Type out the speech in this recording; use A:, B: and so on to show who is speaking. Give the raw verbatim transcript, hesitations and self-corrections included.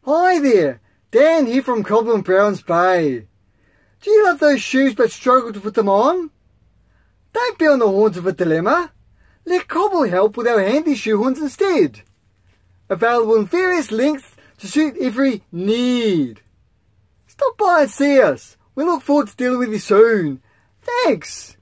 A: Hi there, Dan here from Cobble and Browns Bay. Do you love those shoes but struggle to put them on? Don't be on the horns of a dilemma. Let Cobble help with our handy shoehorns instead. Available in various lengths to suit every need. Stop by and see us. We look forward to dealing with you soon. Thanks.